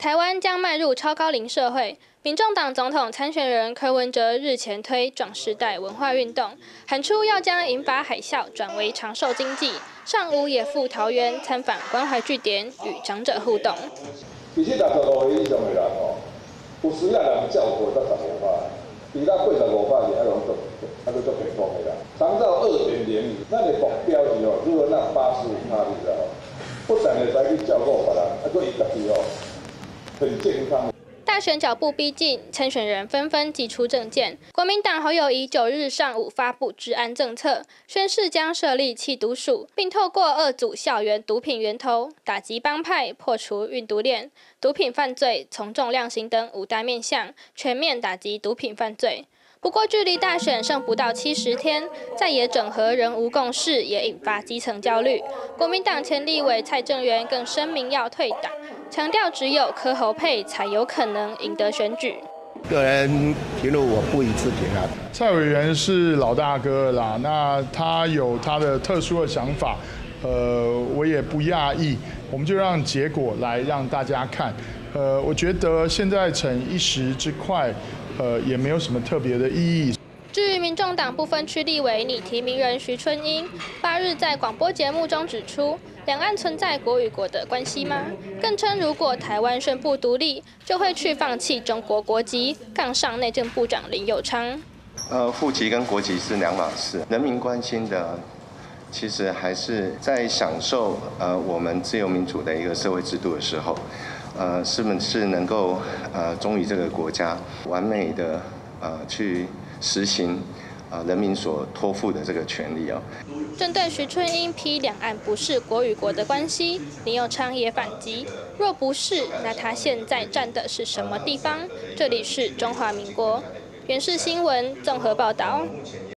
台湾将迈入超高龄社会，民众党总统参选人柯文哲日前推壮世代文化运动，喊出要将银发海啸转为长寿经济。上午也赴桃园参访关怀据点，与长者互动。 其实65岁以上的人哦，有需要人照顾到15趴，其他85趴是还拢做健康的啦。长照2.0，咱的目标是哦，如果那85趴你知道，不但会使去照顾别人，还佫伊家己哦。 很健康。 大选脚步逼近，参选人纷纷祭出政见。国民党侯友宜9日上午发布治安政策，宣示将设立缉毒署，并透过2组校园毒品源头，打击帮派，破除运毒链、毒品犯罪、从重量刑等5大面向，全面打击毒品犯罪。不过，距离大选剩不到70天，在野整合仍无共识，也引发基层焦虑。国民党前立委蔡正元更声明要退党，强调只有柯侯配才有可能赢得选举。 个人评论我不予置评啊。 蔡委员是老大哥啦，那他有他的特殊的想法，我也不讶异。我们就让结果来让大家看。我觉得现在逞一时之快。 也没有什么特别的意义。 至于民众党不分区立委拟提名人徐春英，8日在广播节目中指出，两岸存在国与国的关系吗？更称如果台湾宣布独立，就会去放弃中国国籍，杠上内政部长林右昌。 户籍跟国籍是2码事，人民关心的。 其实还是在享受我们自由民主的一个社会制度的时候，是不是能够忠于这个国家，完美的去实行人民所托付的这个权利啊？ 针对徐春英批两岸不是国与国的关系，林右昌也反击：若不是，那他现在站的是什么地方？这里是中华民国。原视新闻综合报道。